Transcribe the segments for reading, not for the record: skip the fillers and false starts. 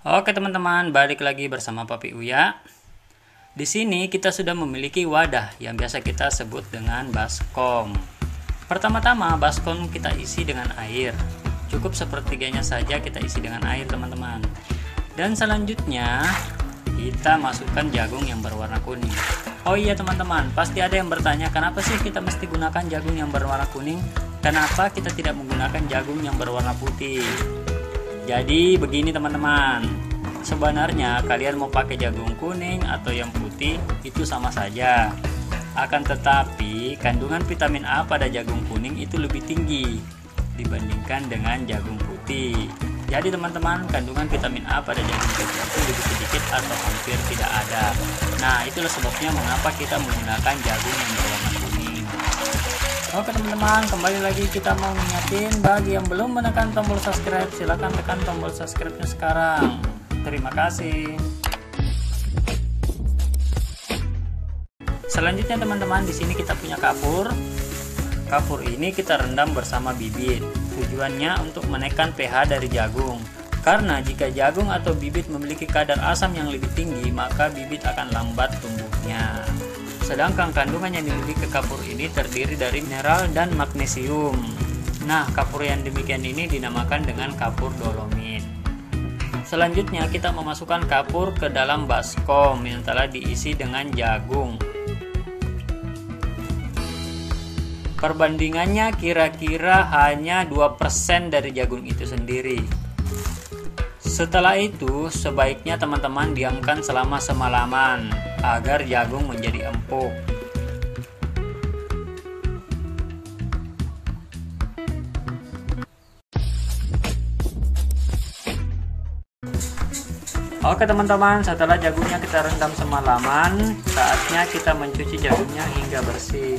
Oke teman-teman, balik lagi bersama Papi Uya. Di sini kita sudah memiliki wadah yang biasa kita sebut dengan baskom. Pertama-tama baskom kita isi dengan air. Cukup sepertiganya saja kita isi dengan air teman-teman. Dan selanjutnya kita masukkan jagung yang berwarna kuning. Oh iya teman-teman, pasti ada yang bertanya kenapa sih kita mesti gunakan jagung yang berwarna kuning? Kenapa kita tidak menggunakan jagung yang berwarna putih? Jadi begini teman-teman, sebenarnya kalian mau pakai jagung kuning atau yang putih itu sama saja. Akan tetapi kandungan vitamin A pada jagung kuning itu lebih tinggi dibandingkan dengan jagung putih. Jadi teman-teman, kandungan vitamin A pada jagung putih itu lebih sedikit atau hampir tidak ada. Nah, itulah sebabnya mengapa kita menggunakan jagung yang berwarna kuning. Oke teman-teman, kembali lagi kita mau ngingetin bagi yang belum menekan tombol subscribe, silahkan tekan tombol subscribe-nya sekarang. Terima kasih. Selanjutnya teman-teman, di sini kita punya kapur. Kapur ini kita rendam bersama bibit. Tujuannya untuk menekan pH dari jagung. Karena jika jagung atau bibit memiliki kadar asam yang lebih tinggi, maka bibit akan lambat tumbuhnya. Sedangkan kandungan yang dimiliki kapur ini terdiri dari mineral dan magnesium. Nah, kapur yang demikian ini dinamakan dengan kapur dolomit. Selanjutnya kita memasukkan kapur ke dalam baskom yang telah diisi dengan jagung. Perbandingannya kira-kira hanya 2% dari jagung itu sendiri. Setelah itu, sebaiknya teman-teman diamkan selama semalaman agar jagung menjadi empuk. Oke teman-teman, setelah jagungnya kita rendam semalaman, saatnya kita mencuci jagungnya hingga bersih.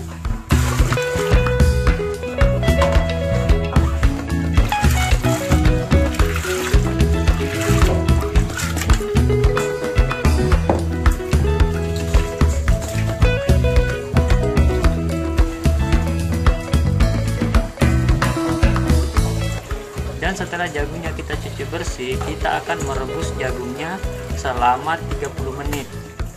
Dan setelah jagungnya kita cuci bersih, kita akan merebus jagungnya selama 30 menit.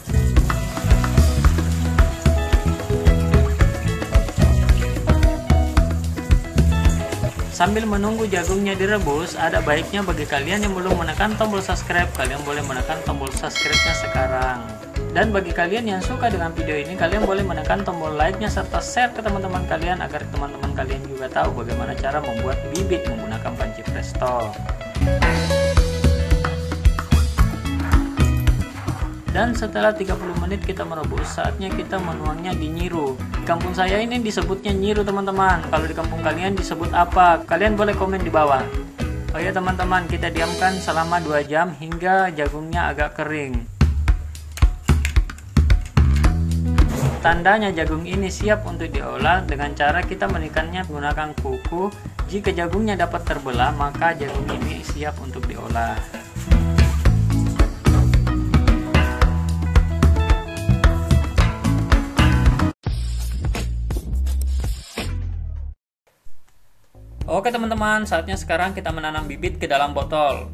Sambil menunggu jagungnya direbus, ada baiknya bagi kalian yang belum menekan tombol subscribe, kalian boleh menekan tombol subscribe-nya sekarang. Dan bagi kalian yang suka dengan video ini, kalian boleh menekan tombol like-nya serta share ke teman-teman kalian agar teman-teman kalian juga tahu bagaimana cara membuat bibit menggunakan panci presto. Dan setelah 30 menit kita merebus, saatnya kita menuangnya di nyiru. Di kampung saya ini disebutnya nyiru teman-teman. Kalau di kampung kalian disebut apa? Kalian boleh komen di bawah. Oh ya teman-teman, kita diamkan selama 2 jam hingga jagungnya agak kering. Tandanya jagung ini siap untuk diolah dengan cara kita menikannya menggunakan kuku. Jika jagungnya dapat terbelah, maka jagung ini siap untuk diolah. Oke teman-teman, saatnya sekarang kita menanam bibit ke dalam botol.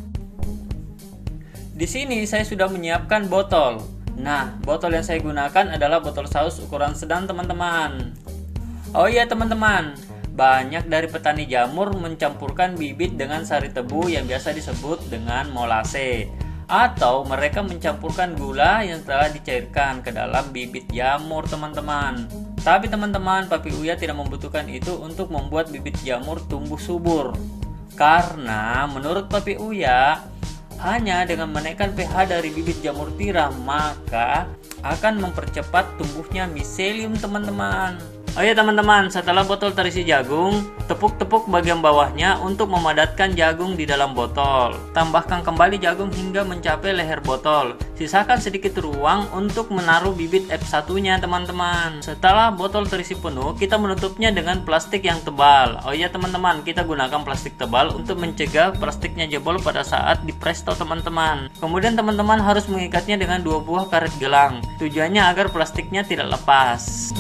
Di sini saya sudah menyiapkan botol. Nah, botol yang saya gunakan adalah botol saus ukuran sedang teman-teman. Oh iya teman-teman, banyak dari petani jamur mencampurkan bibit dengan sari tebu yang biasa disebut dengan molase. Atau mereka mencampurkan gula yang telah dicairkan ke dalam bibit jamur teman-teman. Tapi teman-teman, Papi Uya tidak membutuhkan itu untuk membuat bibit jamur tumbuh subur. Karena menurut Papi Uya, hanya dengan menaikkan pH dari bibit jamur tiram maka akan mempercepat tumbuhnya miselium teman-teman. Oh ya teman-teman, setelah botol terisi jagung, tepuk-tepuk bagian bawahnya untuk memadatkan jagung di dalam botol. Tambahkan kembali jagung hingga mencapai leher botol. Sisakan sedikit ruang untuk menaruh bibit F1-nya teman-teman. Setelah botol terisi penuh, kita menutupnya dengan plastik yang tebal. Oh ya teman-teman, kita gunakan plastik tebal untuk mencegah plastiknya jebol pada saat di presto teman-teman. Kemudian teman-teman harus mengikatnya dengan 2 buah karet gelang. Tujuannya agar plastiknya tidak lepas.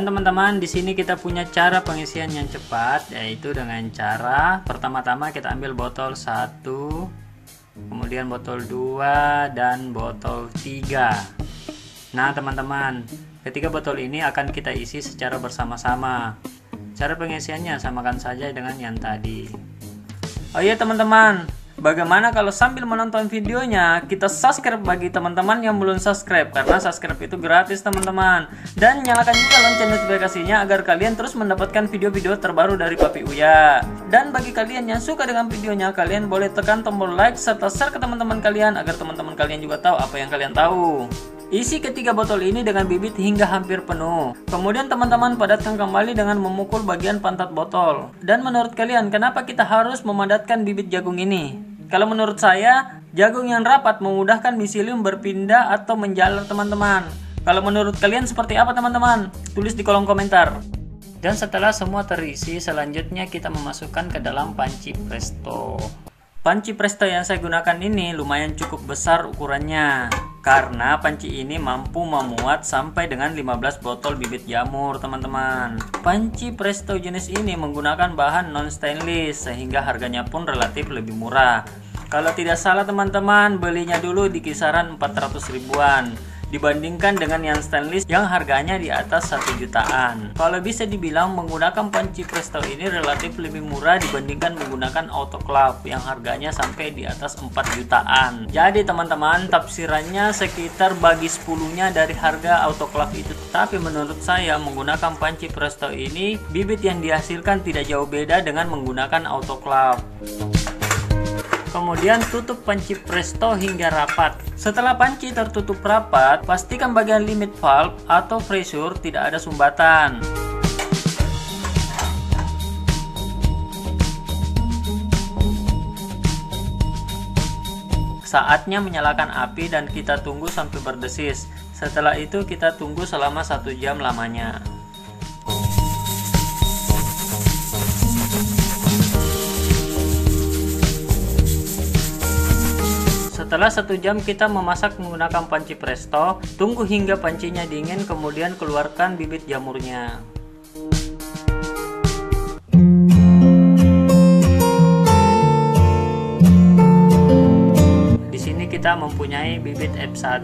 Dan teman-teman, di sini kita punya cara pengisian yang cepat, yaitu dengan cara pertama-tama kita ambil botol 1, kemudian botol 2 dan botol 3. Nah teman-teman, ketiga botol ini akan kita isi secara bersama-sama. Cara pengisiannya samakan saja dengan yang tadi. Oh iya teman-teman, bagaimana kalau sambil menonton videonya kita subscribe bagi teman-teman yang belum subscribe, karena subscribe itu gratis teman-teman. Dan nyalakan juga lonceng notifikasinya agar kalian terus mendapatkan video-video terbaru dari Papi Uya. Dan bagi kalian yang suka dengan videonya, kalian boleh tekan tombol like serta share ke teman-teman kalian agar teman-teman kalian juga tahu apa yang kalian tahu. Isi ketiga botol ini dengan bibit hingga hampir penuh. Kemudian teman-teman padatkan kembali dengan memukul bagian pantat botol. Dan menurut kalian, kenapa kita harus memadatkan bibit jagung ini? Kalau menurut saya, jagung yang rapat memudahkan miselium berpindah atau menjalar teman-teman. Kalau menurut kalian seperti apa teman-teman? Tulis di kolom komentar. Dan setelah semua terisi, selanjutnya kita memasukkan ke dalam panci presto. Panci presto yang saya gunakan ini lumayan cukup besar ukurannya, karena panci ini mampu memuat sampai dengan 15 botol bibit jamur teman-teman. Panci presto jenis ini menggunakan bahan non stainless sehingga harganya pun relatif lebih murah. Kalau tidak salah teman-teman, belinya dulu di kisaran 400 ribuan dibandingkan dengan yang stainless yang harganya di atas 1 jutaan. Kalau bisa dibilang menggunakan panci presto ini relatif lebih murah dibandingkan menggunakan autoclave yang harganya sampai di atas 4 jutaan. Jadi teman-teman, tafsirannya sekitar bagi 10-nya dari harga autoclave itu. Tapi menurut saya menggunakan panci presto ini, bibit yang dihasilkan tidak jauh beda dengan menggunakan autoclave. Kemudian tutup panci presto hingga rapat. Setelah panci tertutup rapat, pastikan bagian limit valve atau pressure tidak ada sumbatan. Saatnya menyalakan api dan kita tunggu sampai berdesis. Setelah itu kita tunggu selama 1 jam lamanya. Setelah 1 jam kita memasak menggunakan panci presto, tunggu hingga pancinya dingin, kemudian keluarkan bibit jamurnya. Di sini kita mempunyai bibit F1,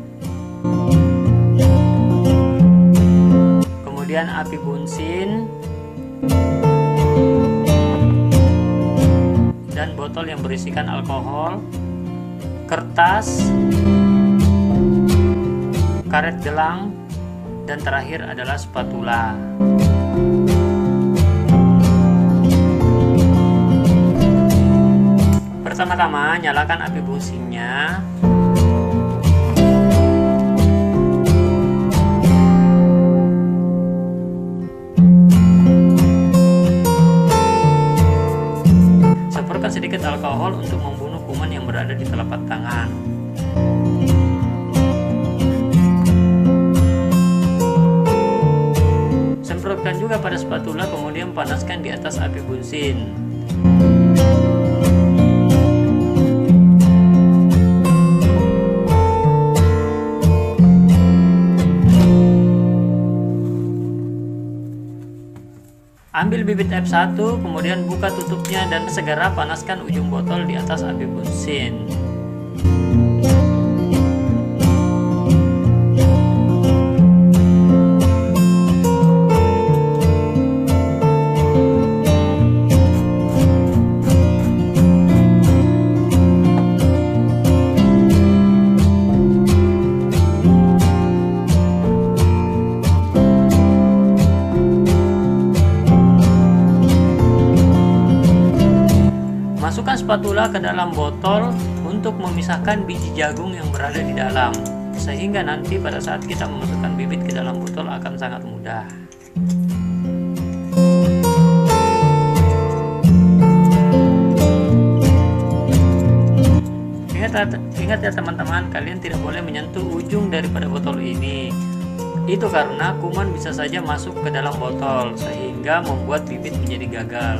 kemudian api bunsin, dan botol yang berisikan alkohol, kertas, karet gelang, dan terakhir adalah spatula. Pertama-tama nyalakan api bunsinnya. Semprotkan sedikit alkohol untuk membunuh kuman yang berada di telapak tangan. Semprotkan juga pada spatula, kemudian panaskan di atas api bunsin. Ambil bibit F1, kemudian buka tutupnya dan segera panaskan ujung botol di atas api bunsin. Masukkan spatula ke dalam botol untuk memisahkan biji jagung yang berada di dalam, sehingga nanti pada saat kita memasukkan bibit ke dalam botol akan sangat mudah. Ingat ya teman-teman, kalian tidak boleh menyentuh ujung daripada botol ini. Itu karena kuman bisa saja masuk ke dalam botol sehingga membuat bibit menjadi gagal.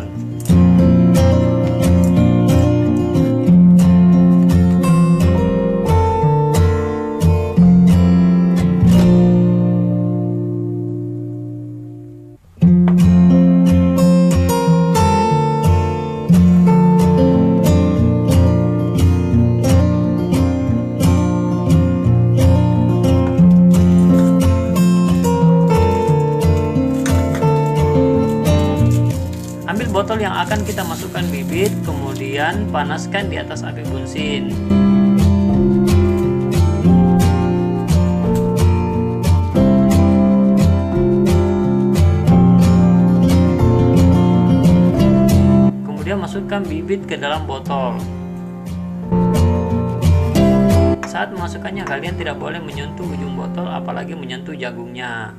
Ambil botol yang akan kita masukkan bibit, kemudian panaskan di atas api bunsin. Kemudian masukkan bibit ke dalam botol. Saat memasukkannya, kalian tidak boleh menyentuh ujung botol, apalagi menyentuh jagungnya.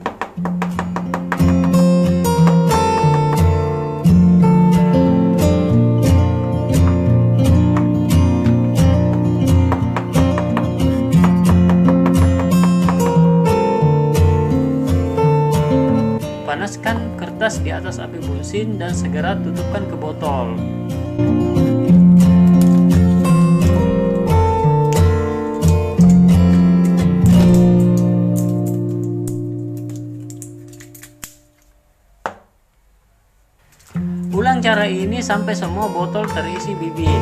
Panaskan kertas di atas api bunsin dan segera tutupkan ke botol. Ulang cara ini sampai semua botol terisi bibit.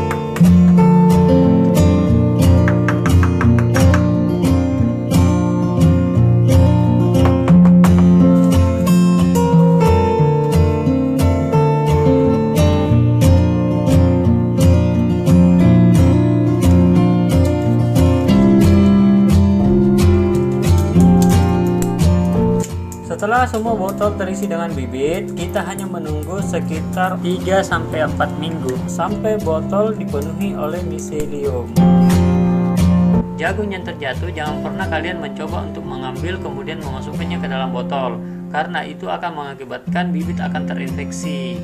Setelah semua botol terisi dengan bibit, kita hanya menunggu sekitar 3-4 minggu sampai botol dipenuhi oleh miselium. Jagung yang terjatuh jangan pernah kalian mencoba untuk mengambil kemudian memasukkannya ke dalam botol, karena itu akan mengakibatkan bibit akan terinfeksi.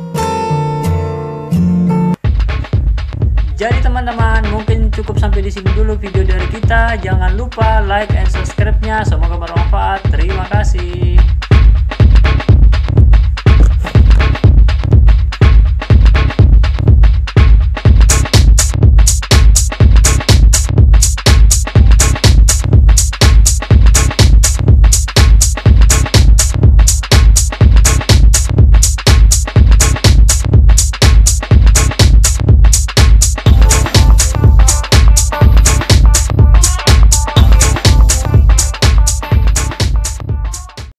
Jadi teman-teman, mungkin cukup sampai di sini dulu video dari kita. Jangan lupa like and subscribe-nya. Semoga bermanfaat. Terima kasih.